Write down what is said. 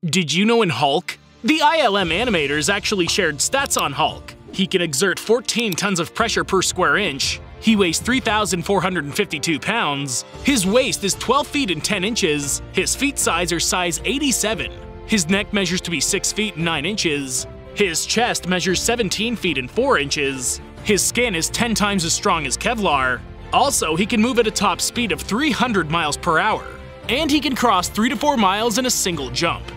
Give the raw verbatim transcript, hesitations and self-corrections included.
Did you know in Hulk? The I L M animators actually shared stats on Hulk. He can exert fourteen tons of pressure per square inch. He weighs three thousand four hundred fifty-two pounds. His waist is twelve feet and ten inches. His feet size are size eighty-seven. His neck measures to be six feet and nine inches. His chest measures seventeen feet and four inches. His skin is ten times as strong as Kevlar. Also, he can move at a top speed of three hundred miles per hour. And he can cross three to four miles in a single jump.